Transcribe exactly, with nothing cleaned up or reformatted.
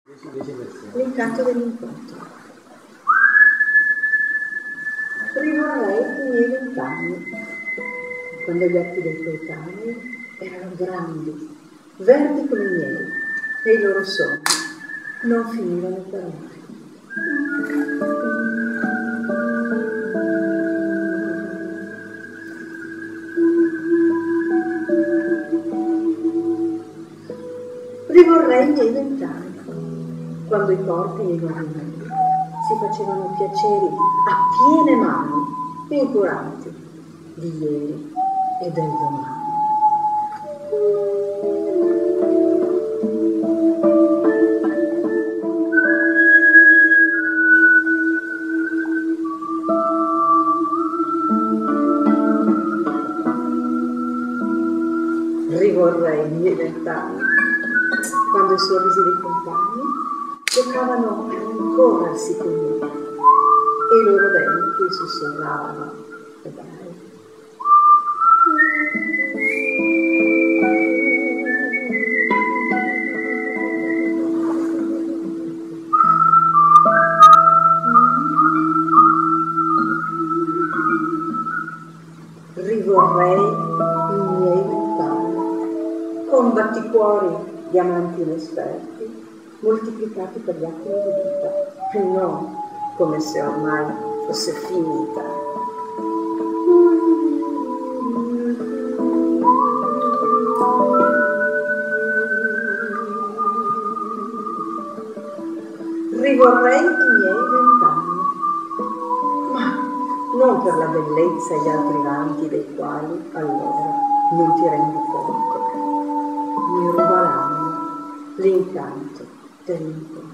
L'incanto dell'incontro. Rivorrei i miei vent'anni, quando gli occhi dei coetanei erano grandi, verdi come i miei, e i loro sogni non finivano per mai. Rivorrei i miei vent'anni, quando i corpi nei movimenti si facevano piaceri a piene mani, incuranti di ieri e del domani. Rivorrei i miei vent'anni, quando i sorrisi dei compagni giocavano a rincorrersi con me e i loro denti sussurravano e dai. Rivorrei i miei vent'anni, con batticuori diamanti inesperti, moltiplicati per gli attimi di vita, e non come se ormai fosse finita. Rivorrei i miei vent'anni, ma non per la bellezza e gli altri vanti dei quali allora non ti rendi conto. Mi ruberanno l'incanto dell'incontro.